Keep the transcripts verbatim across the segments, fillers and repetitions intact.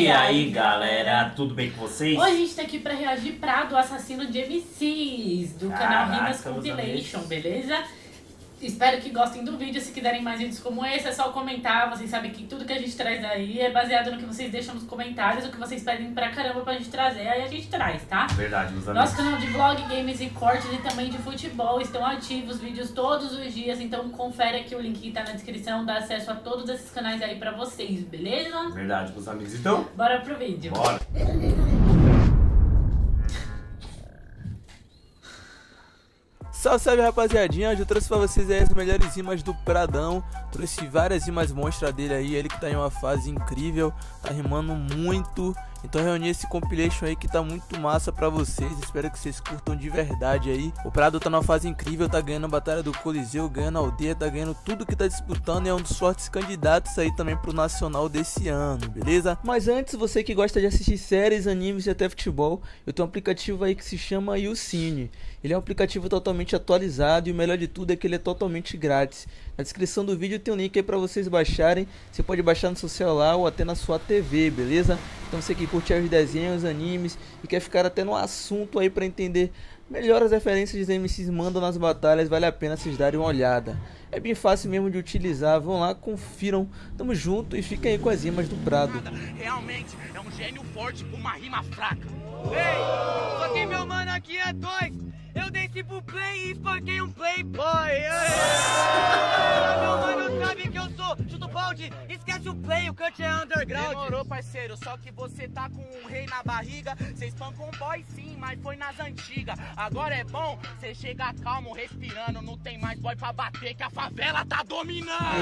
E aí, galera, tudo bem com vocês? Hoje a gente tá aqui pra reagir pra do assassino de M Cs, do Caraca, canal Rimas Compilation, beleza? Espero que gostem do vídeo. Se quiserem mais vídeos como esse, é só comentar. Vocês sabem que tudo que a gente traz aí é baseado no que vocês deixam nos comentários, o que vocês pedem pra caramba pra gente trazer, aí a gente traz, tá? Verdade, meus amigos. Nosso canal de vlog, games e cortes e também de futebol estão ativos, vídeos todos os dias, então confere aqui o link que tá na descrição, dá acesso a todos esses canais aí pra vocês, beleza? Verdade, meus amigos. Então, bora pro vídeo. Bora. Salve, salve, rapaziadinha, hoje eu trouxe pra vocês aí as melhores rimas do Pradão. Trouxe várias rimas monstras dele aí, ele que tá em uma fase incrível, tá rimando muito. Então reuni esse compilation aí que tá muito massa pra vocês, espero que vocês curtam de verdade aí. O Prado tá numa fase incrível, tá ganhando a Batalha do Coliseu, ganhando a aldeia, tá ganhando tudo que tá disputando e é um dos fortes candidatos aí também pro Nacional desse ano, beleza? Mas antes, você que gosta de assistir séries, animes e até futebol, eu tenho um aplicativo aí que se chama YouCine. Ele é um aplicativo totalmente atualizado e o melhor de tudo é que ele é totalmente grátis. Na descrição do vídeo tem um link aí pra vocês baixarem, você pode baixar no seu celular ou até na sua T V, beleza? Então você que curte os desenhos, animes e quer ficar até no assunto aí pra entender melhor as referências que os M Cs mandam nas batalhas, vale a pena vocês darem uma olhada. É bem fácil mesmo de utilizar, vão lá, confiram, tamo junto e fiquem aí com as rimas do Prado. Realmente é um gênio forte com uma rima fraca. Ei, só que meu mano aqui é dois. Eu desci pro play e espanquei um playboy. Meu mano sabe que eu sou chuto balde, esquece o play, o cut é underground. Demorou, parceiro, só que você tá com um rei na barriga. Cê espancou um boy sim, mas foi nas antigas. Agora é bom, cê chega calmo, respirando. Não tem mais boy pra bater, que a favela tá dominando.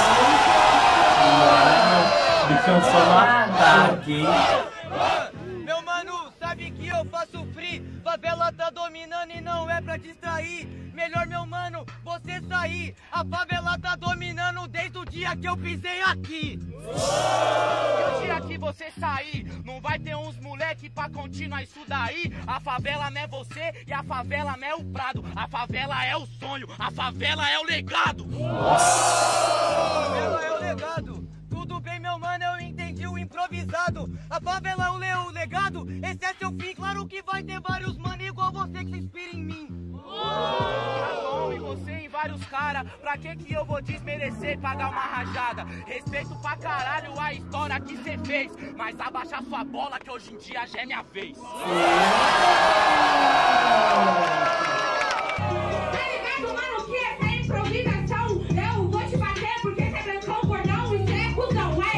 Bichão só no ataque. Meu mano, sabe que eu faço free. Favela tá dominando e não é pra distrair. Melhor, meu mano, você sair. A favela tá dominando desde o dia que eu pisei aqui. E o dia que você sair, não vai ter uns moleque pra continuar isso daí. A favela não é você e a favela não é o Prado. A favela é o sonho, a favela é o legado. Nossa! A favela é o legado. Tudo bem, meu mano, eu entendi o improvisado. A favela é o leu legado, esse é seu fim. Claro que vai ter vários mano igual você que se inspira em mim. Tá bom, e você em vários cara. Pra que que eu vou desmerecer pra dar uma rajada? Respeito pra caralho a história que cê fez, mas abaixa sua bola que hoje em dia já é minha vez. Tá ligado, mano, que essa improvisação eu vou te bater porque você trancou o cordão e você é cuzão, ué?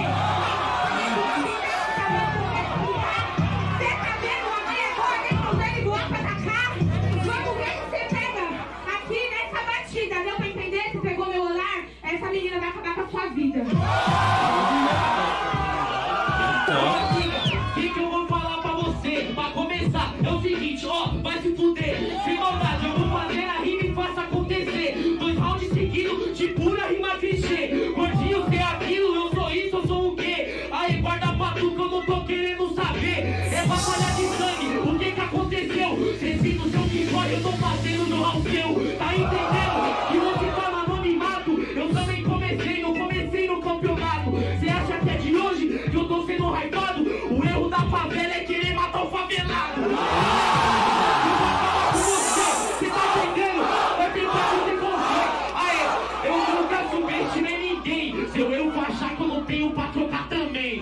Você tá vendo a minha corda escondendo igual pra atacar? Vamos ver se você pega aqui nessa batida, deu pra entender? Você pegou meu olhar? Essa menina vai acabar com a sua vida. O que que eu vou falar pra você? Pra começar, é o seguinte, ó, vai se fuder. Sem maldade, eu vou fazer a rima e faço acontecer. Dois rounds seguidos de pura rima clichê. Gordinho, você é aquilo, eu sou isso, eu sou o quê? Aí, guarda pato que eu não tô querendo saber. É batalha de sangue, o que que aconteceu? Cê cita o seu bigode, eu tô fazendo no round seu. Tá entendendo? E você tá no anonimato. Eu também comecei, eu comecei no campeonato. Cê acha que é de hoje que eu tô sendo hypado? O erro da favela é querer matar o favelado. Eu vou acabar com você, cê tá entendendo? É tentar você consegue. Aê, eu nunca subestimei ninguém. Seu erro vai achar que eu não tenho pra trocar também.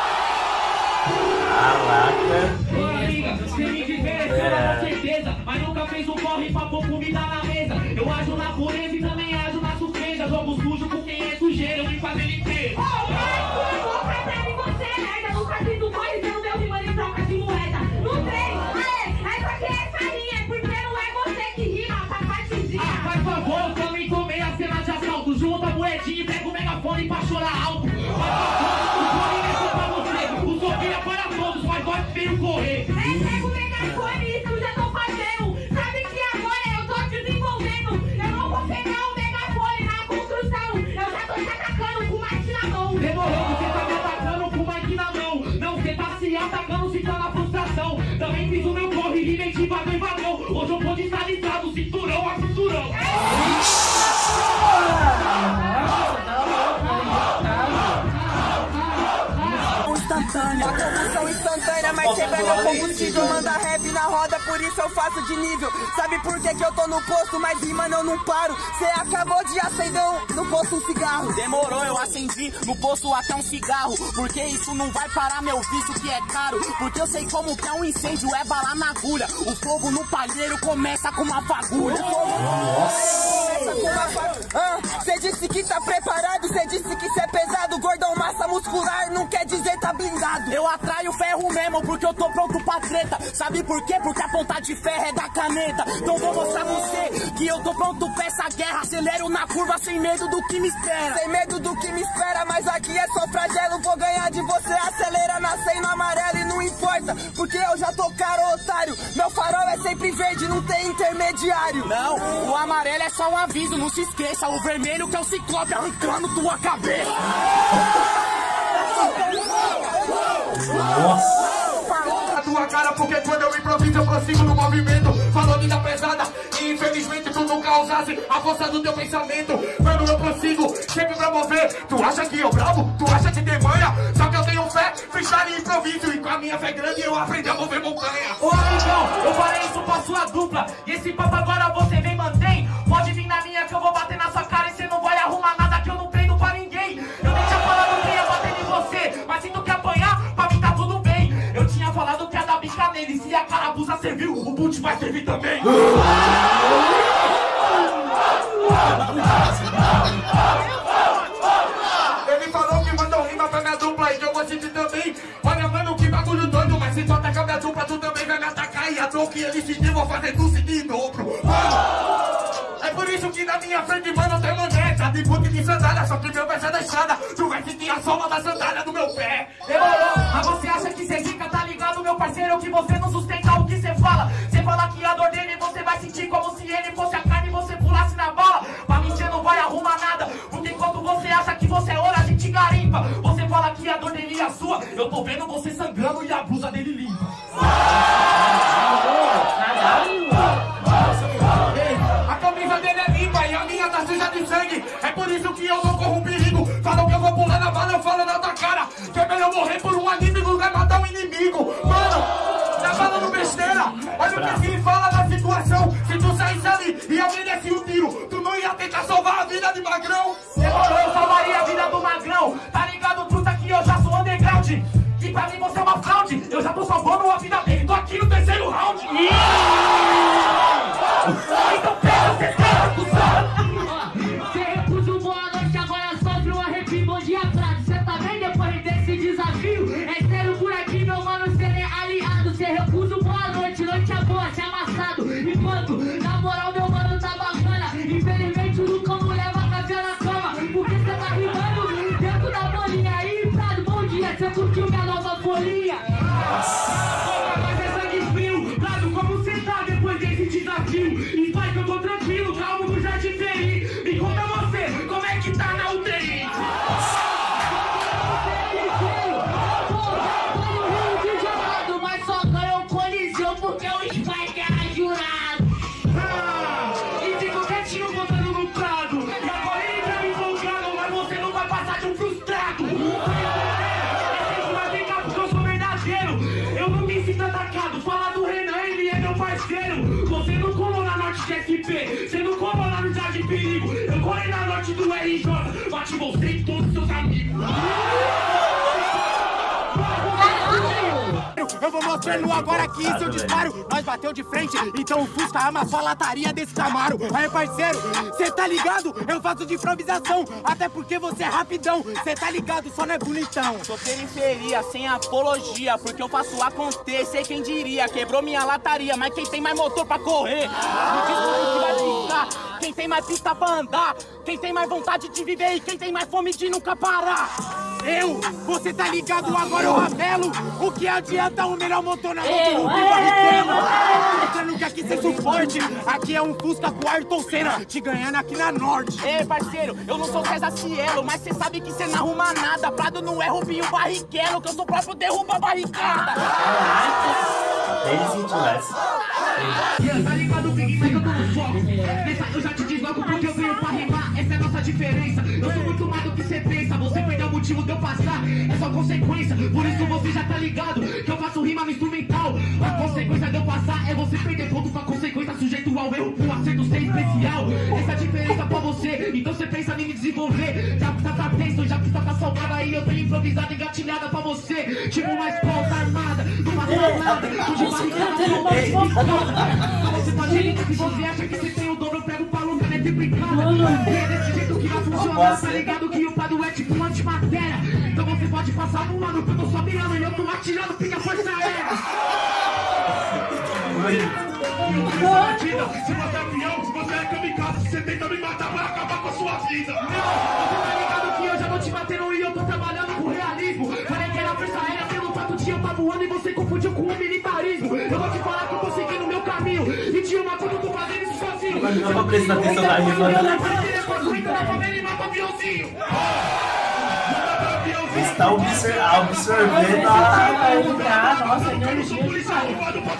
Caraca. Ô amiga, você me desmereceu com certeza, mas nunca fez um corre pra pôr comida na mesa. Eu ajo na pureza e também ajo na surpresa. Jogo sujo com quem é sujeira, eu vim fazer limpeza. Ô, pra trás de você, merda, nunca fiz um corre, você não deu rimando em troca de moeda. No trem, aê, essa aqui é essa linha, porque não é você que rima, tá partezinha. Ah, faz favor, eu também tomei a cena de assalto. Junta a moedinha e pega o megafone pra chorar alto. Faz favor, o corre é só pra você. O sorvete é para todos, mas nós veio correr. Nem pega o megafone, isso eu já tô fazendo. Sabe que agora eu tô desenvolvendo. Eu não vou pegar o megafone na construção. Eu já tô te atacando com o mate na mão. Demorou, A combustão instantânea, mas sempre é meu combustível. Manda rap na roda, por isso eu faço de nível. Sabe por que que eu tô no posto, mas rima não, não paro. Cê acabou de acender um, no posto um cigarro. Demorou, eu acendi no posto até um cigarro. Porque isso não vai parar meu vício que é caro. Porque eu sei como que é um incêndio, é bala na agulha. O fogo no palheiro começa com uma fagulha. Começa com uma fagulha. Ah, cê disse que tá preparado, cê disse que cê é pesado. Gordão, massa muscular, não quer dizer tá blindado. Eu atraio ferro mesmo, porque eu tô pronto pra treta. Sabe por quê? Porque a ponta de ferro é da caneta. Então vou mostrar pra você que eu tô pronto pra essa guerra. Acelero na curva sem medo do que me espera. Sem medo do que me espera, mas aqui é só flagelo. Vou ganhar de você, acelera, nascei no amarelo e não importa, porque eu já tô caro, otário. Meu farol é sempre verde, não tem intermediário. Não, o amarelo é só um aviso, não se esqueça. O vermelho que é o ciclope arrancando tua cabeça. Nossa! A tua cara, porque quando eu improviso eu prossigo no movimento. Falou linda pesada e infelizmente tu nunca usasse a força do teu pensamento. Mano, eu prossigo sempre pra mover. Tu acha que eu bravo? Tu acha que tem manha? Só que eu tenho fé, freestyle e improviso. E com a minha fé grande eu aprendi a mover montanha. Ô amigão, eu falei isso pra sua dupla. E esse papo agora você vem mantém. Pode vir na minha que eu vou bater na sua cara. E cê não vai arrumar nada que eu não prendo pra ninguém. Eu nem tinha falado que ia bater em você, mas se tu quer apanhar, pra mim tá tudo bem. Eu tinha falado que ia dar bica nele. Se a carabuça serviu, o boot vai servir também. Ele falou que mandou rima pra minha dupla e eu vou sentir também. Olha, mano, que bagulho doido, mas se tu atacar minha dupla, tu também vai me atacar. E a dor que ele sentiu, vou fazer tu sentir em dobro. Mano, é por isso que na minha frente, mano, tem maneta de boot de sandália, só que meu pé é da estrada. Tu vai sentir a sola da sandália do meu pé. Demorou, mas você acha que cê fica, tá ligado, meu parceiro? Que você não sustenta o que cê fala. Cê fala que a dor dele você vai sentir como se ele fosse a carne e você pulasse na bala. Pra mim cê não vai arrumar nada, porque enquanto você acha que você é ouro, a gente garimpa. Você fala que a dor dele é a sua, eu tô vendo você sangrando e a blusa dele limpa. A camisa dele é limpa e a minha tá suja de sangue. É por isso que eu não corro um perigo. Falam que eu vou pular na bala, eu falo na tua cara. Que é melhor morrer por um anime do que matar um inimigo. Mano, tá falando besteira. Olha o que ele fala na situação. Se tu saísse ali e alguém desse um tiro, tu não ia tentar salvar a vida de Magrão? Demorou, eu salvaria a vida do Magrão. Tá ligado, truta, que eu já sou underground. E pra mim você é uma fraude. Eu já tô salvando a vida dele, tô aqui no terceiro round. Então pega, cê tá acusado. Cê recusa o boa noite, agora sofre um arrepio. Bom dia, Prado, cê tá bem depois desse desafio? É sério por aqui, meu mano, cê nem é aliado. Cê recusa o boa noite, noite é boa, cê é amassado. Enquanto, na moral, meu mano tá bacana. Infelizmente o Lucão não leva café na cama, porque cê tá rimando dentro da bolinha. Aí, Prado, bom dia, cê curtiu minha nova folhinha? Mas é sangue frio, Prado, como cê tá depois desse desafio? E pai, que eu tô tranquilo, calmo que eu já te feri. Me conta você, como é que tá na U T I? Mas só ganhou colisão porque o Spike era jurado. Ah, e ficou quietinho botando no Prado. E agora ele tá me folgando, mas você não vai passar de um frustrado. Mas vem cá, porque eu sou verdadeiro. Eu não me sinto atacado. Fala do Renan, ele é meu parceiro. Você não colou na norte de S P, você não colou na unidade de perigo. Eu colei na norte do R J, bate você e todos os seus amigos. Eu vou mostrando agora que isso eu disparo. Nós bateu de frente, então o Fusca amassou a lataria desse Camaro. Aí, parceiro, cê tá ligado? Eu faço de improvisação, até porque você é rapidão. Cê tá ligado, só não é bonitão. Sou periferia, sem apologia, porque eu faço acontecer. Quem diria, quebrou minha lataria, mas quem tem mais motor pra correr? Me diz como que vai brincar. Quem tem mais pista pra andar, quem tem mais vontade de viver e quem tem mais fome de nunca parar. Eu, você tá ligado, agora eu revelo. O que adianta o melhor motor na mão de um barrichello? Mostrando que aqui sem suporte, aqui é um Fusca com Ayrton Senna, te ganhando aqui na Norte. Ei, parceiro, eu não sou César Cielo, mas cê sabe que cê não arruma nada. Prado não é Rubinho Barrichello, que eu sou o próprio derruba a barricada. Ele sentiu essa. Yeah, tá ligado, Big, mas eu tô no foco. Nessa eu já te desloco porque eu venho pra rimar. Essa é nossa diferença. Eu sou muito mais do que você pensa. Você perdeu o motivo de eu passar, é só consequência. Por isso você já tá ligado que eu faço rima no instrumental. A consequência de eu passar é você perder ponto com a consequência, sujeito ao erro, pro acerto ser especial. Essa é a diferença pra você, então você pensa em me desenvolver. Já precisa tá tenso, já precisa tá salgada. Aí eu tenho improvisado engatilhada pra você. Tipo uma escolta armada, não passa nada. Hoje você pode, se você acha que você tem o dobro, eu pego pra luta, né? Tem brincada. É desse jeito que vai funcionar, tá ligado? Que o pado é tipo antimatéria. Então você pode passar no ano, que eu tô só mirando e eu tô atirando, fica a força aérea. Se você é avião, se você é kamikaze, se você tenta me matar, vai acabar com a sua vida. Não, você tá ligado que eu já vou te batendo e eu tô trabalhando com realismo. Falei que era força aérea pelo fato de eu tá voando e você confundiu com o militarismo. Eu vou te falar que eu tô seguindo o meu caminho e te uma quando eu tô fazendo isso sozinho. Mas não vou prestar atenção na rima. Está observando a... Nossa, energia de sair.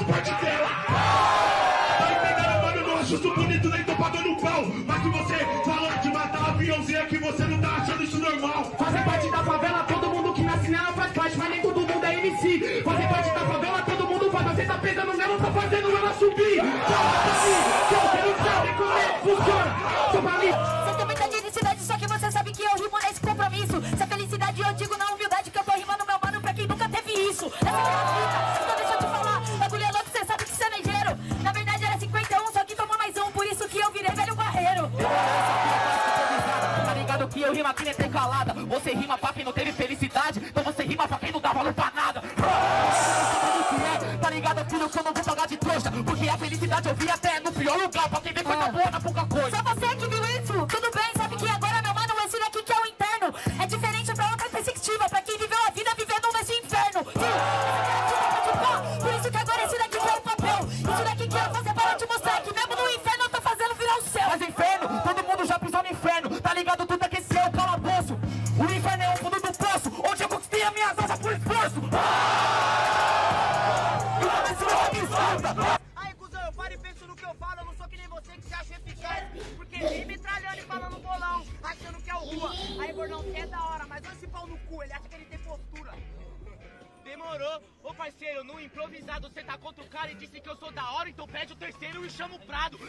Justo bonito, nem topador no pau. Mas se você falou de matar aviãozinho aqui, você não tá achando isso normal. Fazer parte da favela, todo mundo que nasce nela faz parte, mas nem todo mundo é M C. Fazer parte da favela, todo mundo faz, você tá pesando nela, tá fazendo ela subir. Você não sabe como é que funciona. Só pra mim. Você tem muita felicidade, só que você sabe que eu rimo nesse compromisso. Se a felicidade eu digo na humildade, que eu tô rimando meu mano pra quem nunca teve isso. Essa é a fita, então deixa eu te falar. Bagulho é louco, você sabe que você é ligeiro. Na verdade era cinquenta e um, só que tomou mais um, por isso que eu virei velho barreiro. Tá ligado que eu rimo aqui nem tem calada. Você rima pra quem não teve felicidade, então você rima pra quem não dá valor pra nada. Tá ligado, filho, que eu não vou pagar de trouxa, porque a felicidade eu vi até no pior lugar, pra quem vê coisa boa na pouca coisa. Só você que viu isso, tudo bem, sabe que agora, meu mano, esse daqui que é o interno. É diferente pra outra perspectiva, pra quem viveu a vida vivendo nesse inferno. Por isso que agora esse daqui que é o papel. Isso daqui que eu fazer para te mostrar que mesmo no inferno eu tô fazendo virar o céu. Mas inferno, todo mundo já pisou no inferno, tá ligado? Tudo é que esse é o calabouço. O inferno é o fundo do poço, onde eu conquistei as minhas asas por esforço. Aí, cuzão, eu paro e penso no que eu falo. Eu não sou que nem você que se acha eficaz. Porque vem me tralhando e falando bolão, achando que é o rua. Aí, gordão, você é da hora, mas olha esse pau no cu, ele acha que ele tem postura. Demorou. Ô, parceiro, no improvisado você tá contra o cara e disse que eu sou da hora, então pede o terceiro e chama o Prado.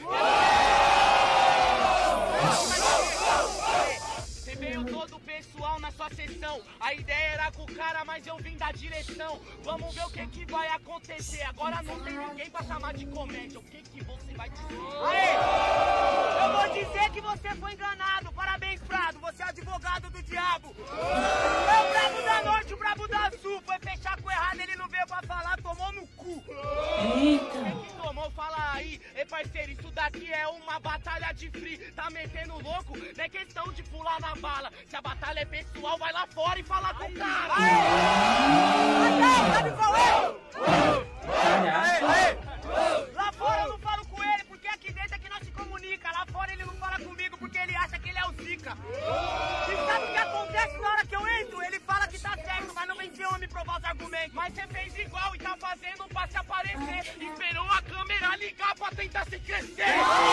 Você veio todo pessoal na sua sessão. A ideia era com o cara, mas eu vim da direção. Vamos ver o que que vai acontecer. Agora não tem ninguém pra chamar de comédia. O que que você vai dizer? Aê! Eu vou dizer que você foi enganado. Parabéns, Prado. Você é advogado do diabo. É o brabo da norte, o brabo da sul. Foi fechar com o errado, ele não veio pra falar, tomou no cu. Eita! Quem que tomou, fala aí. Ei, parceiro, isso daqui é uma batalha de free. Tá metendo louco? Não é questão de pular na bala. Se a batalha é pessoal, vai lá fora e fala com o cara. Aê! Aê! Sabe qual é? Aê! Aê! Lá fora eu não falo com ele, porque aqui dentro é que nós se comunica. Lá fora ele não fala comigo, porque ele acha que ele é o Zika. E sabe o que acontece na hora que eu entro? Ele fala que tá certo, mas não vem ser homem provar os argumentos. Mas você fez igual e tá fazendo pra se aparecer. Esperou a câmera ligar pra tentar se crescer.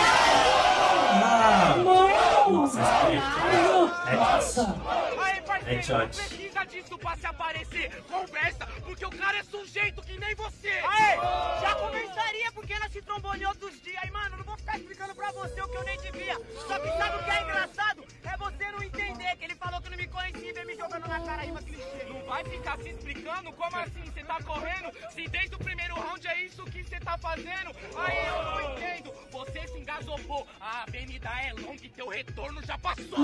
Nossa, Nossa! Aí, parceiro, não precisa disso pra se aparecer. Conversa, porque o cara é sujeito que nem você. Aê, já conversaria porque nós se trombou em outros dias. Aí, mano, não vou ficar explicando pra você o que eu nem devia. Só que sabe o que é engraçado? É você não entender que ele falou que não me conhecia e veio me jogando na cara aí, uma clichê. Não vai ficar se explicando? Como assim? Você tá correndo? Se desde o primeiro round é isso que você tá fazendo? Aí eu não entendo. Você se engasopou. A avenida é longa e teu retorno já passou.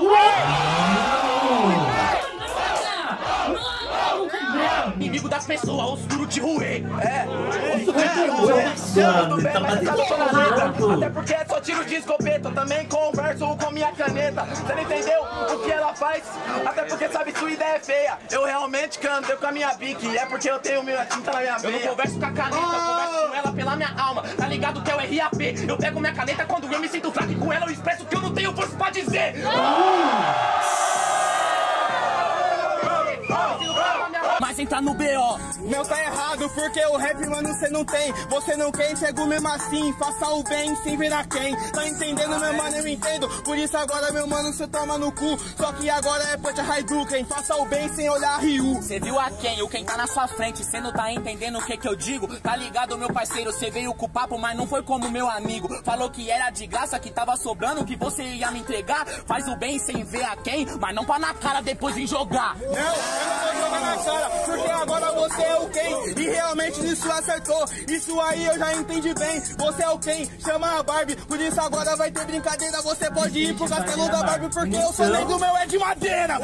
Inimigo das pessoas, oscuro de ruê. É, Mano, tá batendo. até porque é só tiro de escopeta. Também converso com minha caneta. Você não entendeu o que ela faz? Até porque sabe sua ideia é feia. Eu realmente canto, eu com a minha bique. É porque eu tenho minha tinta na minha veia. Eu não converso com a caneta, eu converso com ela pela minha alma. Tá ligado que é o R A P? Eu pego minha caneta quando eu me sinto fraco e com ela eu expresso que eu não tenho força pra dizer. Uh! Mas nós entrar no B O. Meu, tá errado, porque o rap, mano, cê não tem. Você não quer, cego mesmo assim. Faça o bem sem ver a quem. Tá entendendo, meu mano, eu entendo. Por isso agora, meu mano, cê toma no cu. Só que agora é Punch Hadouken. Faça o bem sem olhar a Ryu. Cê viu a quem? O quem tá na sua frente. Cê não tá entendendo o que que eu digo. Tá ligado, meu parceiro? Cê veio com o papo, mas não foi como meu amigo. Falou que era de graça, que tava sobrando, que você ia me entregar. Faz o bem sem ver a quem, mas não pra na cara depois vir jogar. Não, eu não vou jogar na cara, porque agora você é o quem. E realmente nisso acertou. Isso aí eu já entendi bem. Você é o quem, chama a Barbie. Por isso agora vai ter brincadeira. Você pode ir pro castelo da Barbie, porque eu sou nem do meu é de madeira.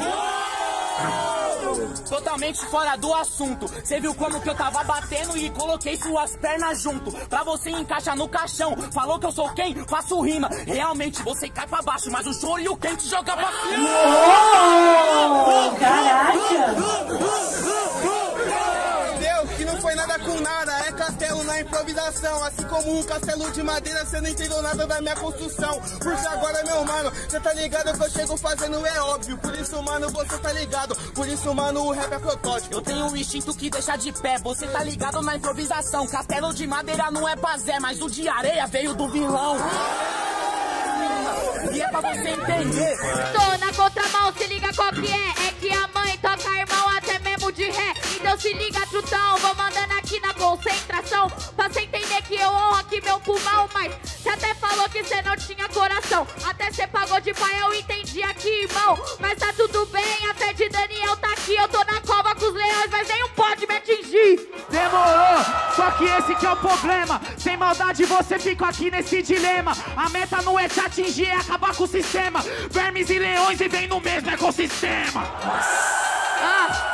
Totalmente fora do assunto. Cê viu como que eu tava batendo e coloquei suas pernas junto. Pra você encaixar no caixão. Falou que eu sou quem? Faço rima. Realmente você cai pra baixo, mas o choro e o quente joga pra cima. Uou, caraca! Que não foi nada com nada, é castelo na improvisação. Assim como um castelo de madeira, cê não entendeu nada da minha construção. Porque agora, meu mano, cê tá ligado que eu chego fazendo é óbvio. Por isso, mano, você tá ligado. Por isso, mano, o rap é protótipo. Eu tenho um instinto que deixa de pé. Você tá ligado na improvisação. Castelo de madeira não é pra Zé, mas o de areia veio do vilão. E é pra você entender. Tô na contramão, se liga qual que é. É que a mãe toca irmão até mesmo de ré. Então se liga, trutão, vou mandando aqui na concentração. Pra você entender que eu honro aqui meu pulmão. Mas você até falou que você não tinha coração. Até você pagou de pai, eu entendi aqui, irmão. Mas tá tudo bem, a fé de Daniel tá aqui. Eu tô na cova com os leões, mas nenhum pode me atingir. Demorou, só que esse que é o problema. Sem maldade você fica aqui nesse dilema. A meta não é te atingir, é acabar com o sistema. Vermes e leões e vem no mesmo ecossistema. Ah.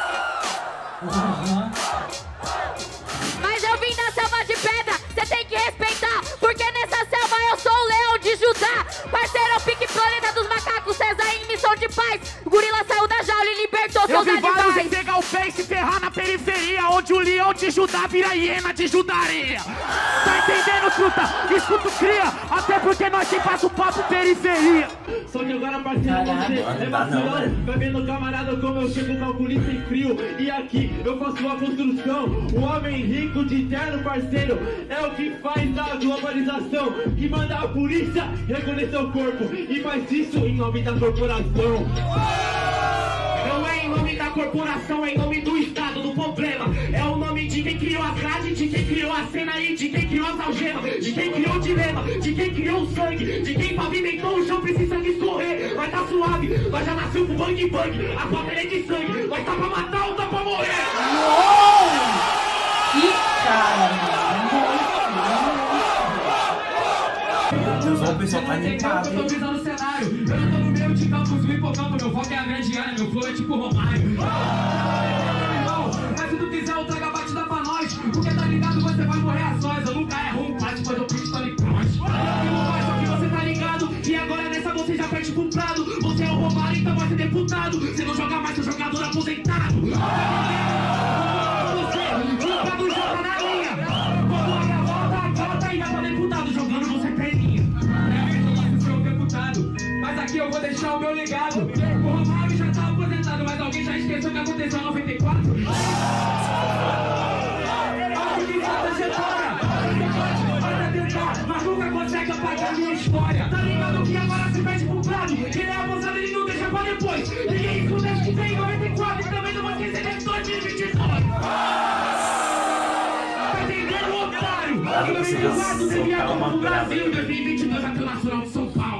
Mas eu vim da selva de pedra, cê tem que respeitar. Porque nessa selva eu sou o leão de Judá. Parceiro, o pique planeta dos macacos, César em missão de paz. O gorila saiu da jaula e libertou eu seus animais. Eu vi vários animais. entregar o pé e se ferrar na periferia, onde o leão de Judá vira hiena de Judaria. Tá entendendo, truta? Escuta, cria. Até porque nós que passa o papo periferia. Só que agora, parceiro, você é vacilão. Vai vendo, camarada, como eu chego calculista e frio. E aqui eu faço uma construção. O homem rico de terno, parceiro, é o que faz a globalização. Que manda a polícia reconhecer o corpo. E faz isso em nome da corporação. Não é em nome da corporação, é em nome do Estado, do problema. É o nome de quem criou a grade, de quem criou a cena e de quem criou as algemas, de quem criou o dilema, de quem criou o sangue, de quem pavimentou o chão, precisa de escorrer. Mas tá suave, nós já nasceu com bang bang, a batalha é de sangue, nós tá pra matar ou tá pra morrer. Uou! Que cara, mano! O pessoal tá animado. Eu tô visando o cenário, eu não tô no meio de campos do hipocampo, meu foco é a grande área, meu flow é tipo Romário. Mas se tu quiser, eu trago a batida pra nós, porque tá ligado, você vai morrer a sós. Eu nunca erro um plat, pois eu pinto Tony Cross. Só que você tá ligado, e agora nessa você já perde pro Prado. Você é o Romário, então vai ser deputado. Você não joga mais, seu jogador aposentado. Você nunca não joga na linha. Quando a minha volta, a volta e vai pra deputado, jogando você perninha. Mas aqui eu vou deixar o meu legado. O Romário já tá aposentado, mas alguém já esqueceu o que aconteceu em noventa e quatro? Algo que falta ser fora. Pode tentar, mas nunca consegue apagar minha história. Tá ligado que agora se perde pro Prado. Ele é avançado, ele não deixa pra depois. Ninguém escuta que tem em noventa e quatro e também não vai esquecer de dois mil e vinte e dois. Tá entendendo, otário? Em dois mil e quatro teve a Copa do Brasil, em dois mil e vinte e dois até o Nacional de São Paulo.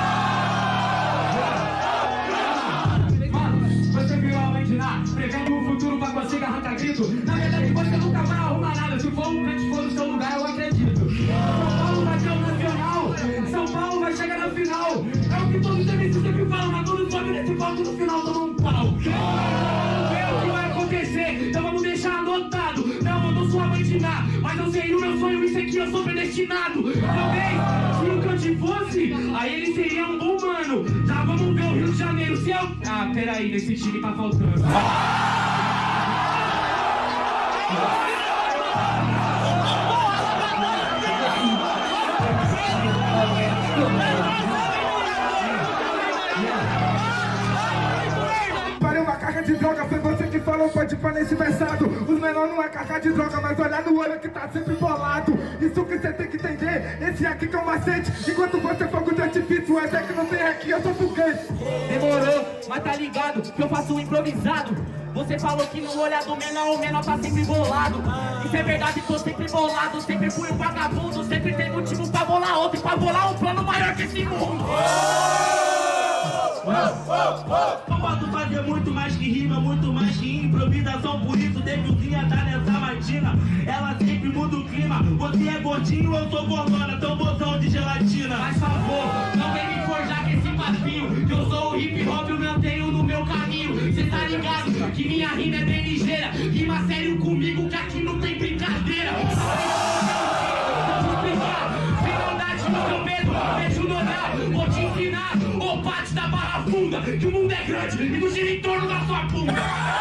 Prevendo o futuro pra conseguir arrancar grito. Na verdade você nunca vai arrumar nada. Se for um canto for no seu lugar, eu acredito. São Paulo vai ser o nacional. São Paulo vai chegar na final. É o que todos os M Cs sempre falam, mas todos sobem nesse palco no final tomam um pau. É o que vai acontecer, então vamos deixar anotado. Não, eu não sou amantinar, mas eu sei o meu sonho, isso aqui eu sou predestinado. Talvez, se o Cante fosse, aí ele seria um bom mano. Já vamos ver o Rio de Janeiro, se eu... Ah, peraí, nesse time tá faltando. Parei uma caixa de droga, foi você que falou, pode pôr nesse versado. Os menores não é cacá de droga, mas olha no olho que tá sempre bolado. Isso que você tem que entender, esse aqui que é o macete. Enquanto você fogo de artifício, é que não tem aqui, eu sou foguete. Demorou, mas tá ligado que eu faço um improvisado. Você falou que no olhar do menor, o menor tá sempre bolado. Isso é verdade, tô sempre bolado. Sempre fui um vagabundo, sempre tem motivo pra bolar outro. Pra bolar um plano maior que esse mundo. Eu posso fazer muito mais que rima, muito mais que improvisação. Por isso, Davidzinha tá nessa matina. Ela sempre muda o clima. Você é gordinho, eu sou gordona, tão botão de gelatina. Faz favor, não vem me forjar com esse papinho. Que eu sou o hip hop, eu mantenho no meu caminho. Cê tá ligado que minha rima é bem ligeira. Rima sério comigo, que aqui não tem brincadeira. Sem maldade no teu medo, beijo no olhar. Vou te ensinar, ô parte da barra funda, que o mundo é grande e não gira em torno da sua bunda.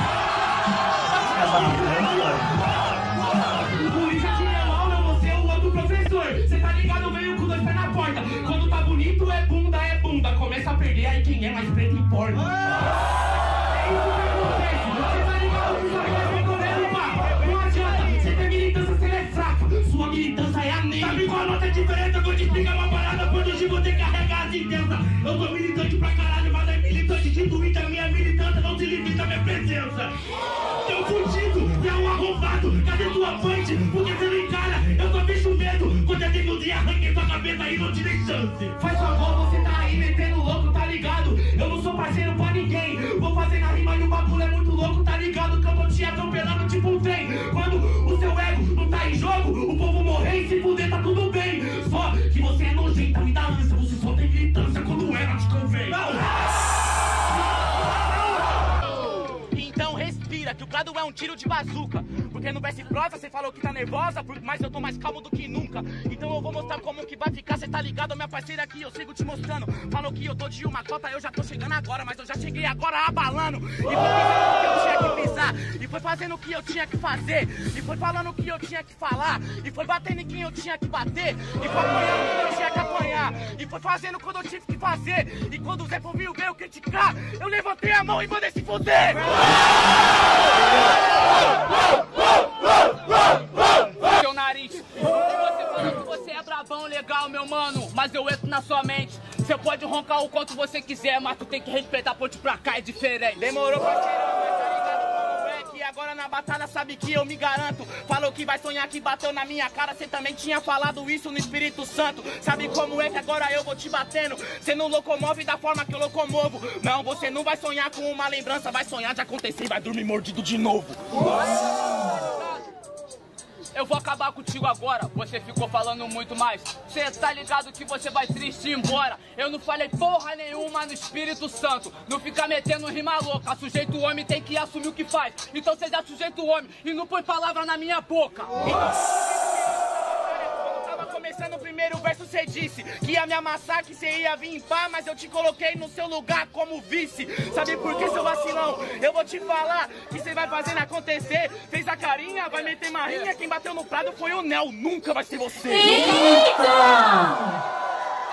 O polícia tira mal, não você é o outro professor. Cê tá ligado, veio com dois pés na porta. Quando tá bonito é bunda, é bunda. Começa a perder, aí quem é mais preto importa. É isso que acontece. Cê tá ligado que só vai ver correndo, pá. Não adianta, cê tem militância, cê é fraca. Sua militância é a negra. Sabe qual a nossa diferença? Vou te explicar uma parada quando hoje vou ter que carregar as intensas. Eu sou militante pra caralho, mas é militante de Twitter. Minha militância não se limita à minha presença. Seu fudido, é um arrombado. Cadê tua punch? Porque você não encara. Eu só vejo medo quando eu tenho de arranque sua cabeça e não te dei chance. Faz favor, você tá aí metendo louco, tá ligado? Eu não sou parceiro pra ninguém. Vou fazer na rima e o bagulho é muito louco, tá ligado? Que eu vou te atropelando tipo um trem. Quando o seu ego não tá em jogo, o povo morrer e se fuder tá tudo bem. Só que você é nojenta, me dá ânsia. Você só tem militância quando ela te convém. Não! Então respira, que o gado é um tiro de bazuca. Porque no verso prosa cê falou que tá nervosa, mas eu tô mais calmo do que nunca. Então eu vou mostrar como que vai ficar, cê tá ligado? Minha parceira aqui, eu sigo te mostrando. Falou que eu tô de uma cota, eu já tô chegando agora, mas eu já cheguei agora abalando. E foi pisando que eu tinha que pisar, e foi fazendo o que eu tinha que fazer, e foi falando o que eu tinha que falar, e foi batendo em quem eu tinha que bater, e foi apanhando quem eu tinha que apanhar, e foi fazendo quando eu tive que fazer. E quando o Zé Povinho veio criticar, eu levantei a mão e mandei se fuder. Seu nariz, você falou que você é brabão, legal, meu mano, mas eu entro na sua mente. Você pode roncar o quanto você quiser, mas tu tem que respeitar, ponte pra cá, é diferente. Demorou, parceirão, mas tá ligado como é que agora na batalha sabe que eu me garanto. Falou que vai sonhar que bateu na minha cara, você também tinha falado isso no Espírito Santo. Sabe como é que agora eu vou te batendo? Você não locomove da forma que eu locomovo. Não, você não vai sonhar com uma lembrança, vai sonhar de acontecer e vai dormir mordido de novo. Eu vou acabar contigo agora, você ficou falando muito mais. Cê tá ligado que você vai triste ir embora. Eu não falei porra nenhuma no Espírito Santo. Não fica metendo rima louca, sujeito homem tem que assumir o que faz. Então seja sujeito homem e não põe palavra na minha boca. Começando o primeiro verso, cê disse que ia me amassar, que cê ia vir em pá, mas eu te coloquei no seu lugar como vice. Sabe por que, seu vacilão? Eu vou te falar que cê vai fazendo acontecer. Fez a carinha, vai meter marrinha. Quem bateu no prado foi o Nel, nunca vai ser você. Eita!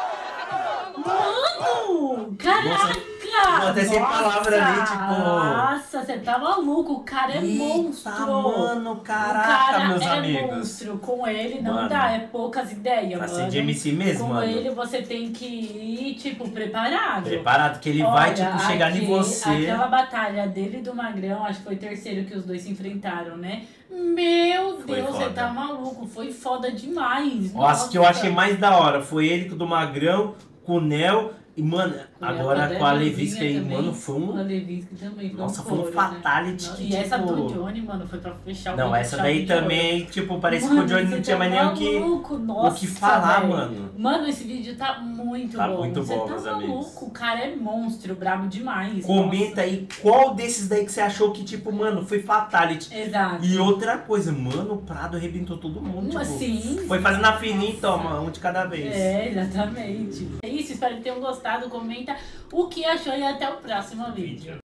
Mano! Caraca! Vou até sem palavra ali, tipo... Nossa, você tá maluco, o cara é Eita, monstro! mano, caraca, o cara meus é amigos. monstro, com ele não Mano, dá, é poucas ideias, pra mano. ser de M C mesmo, com mano. ele você tem que ir, tipo, preparado. Preparado, que ele Olha, vai, tipo, chegar aquele, em você. Aquela batalha dele e do Magrão, acho que foi o terceiro que os dois se enfrentaram, né? Meu Foi Deus, foda. você tá maluco, foi foda demais. Nossa, que eu achei mais da hora foi ele com o do Magrão, com o Nel. E, mano, agora com a Levinsky aí, mano, foi um... A Levinsky também foi Nossa, um foi um coro, fatality né? que, E essa tipo... do Johnny, mano, foi pra fechar o Não, vídeo essa com daí chave de ouro. também, tipo, parece Mano, que o Johnny não você tinha tá mais nem o que, maluco, o nossa, que falar, velho. mano. Mano, esse vídeo tá muito Tá bom. muito você bom, tá meus maluco, amigos. o cara é monstro, brabo demais. Comenta aí qual desses daí que você achou que, tipo, mano, foi fatality. Exato. E outra coisa, mano, o Prado arrebentou todo mundo, tipo, Sim, foi fazendo a fininha e toma, um de cada vez. É, exatamente. É isso, espero que tenham gostado. Comenta o que achou e até o próximo vídeo.